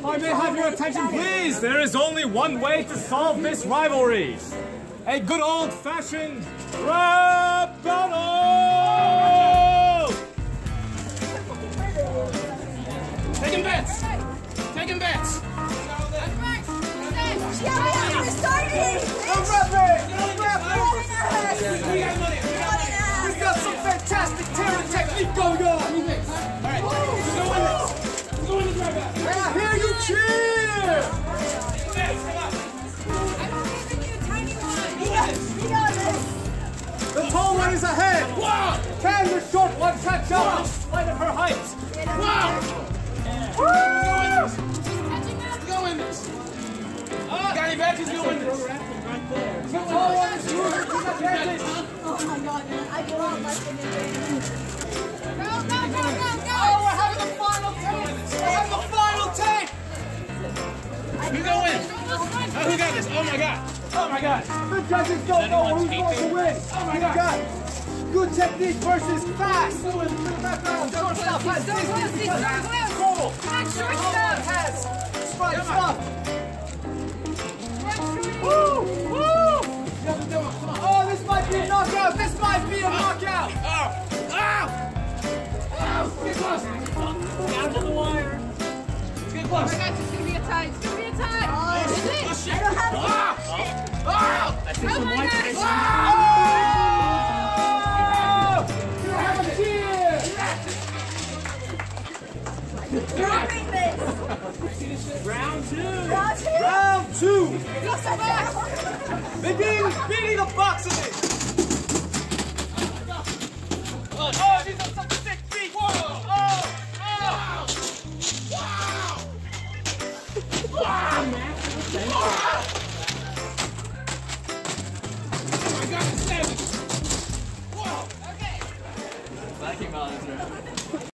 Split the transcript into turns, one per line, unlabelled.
If I may have your attention, please. There is only one way to solve this rivalry. A good old-fashioned rap battle! Taking bets! Taking bets!
Yeah, we're starting!
I'm rapping! I'm rapping! We've got some fantastic terror technique going on! Alright, who's gonna win this? Who's gonna win this right back? I hear you cheer! The tall one is ahead! Wow! Can the short one catch up in spite of her height? Wow! Woo! Who's gonna win this? Got any bets? Who's gonna win this? The tall one is losing to the advantage!
Oh my god, man. I go out like an advantage. Go!
Oh, we're having the final take! We're having the final take! Who's gonna win? Oh, who got this? Oh my god! Oh my god! The judges don't know who's going to win! Oh my god! Good technique versus fast! Short stuff has goal! Short stuff has strong stuff! Woo! Woo! Oh, this might be a knockout! This might be a knockout! Oh! Get close! Down to the wire! Get close!
Oh my gosh, it's gonna be a tie! It's gonna be a tie!
Oh,
is it?
shit!
I don't have
Oh!
Oh my gosh!
You have a cheer!
Dropping this!
Round two!
Round two!
Round two!
Just a box!
Begin beating the boxing! Oh, these are some sick beats! Whoa! Oh! Wow! Wow! I got the 7! Whoa! Okay! That came out, that's right.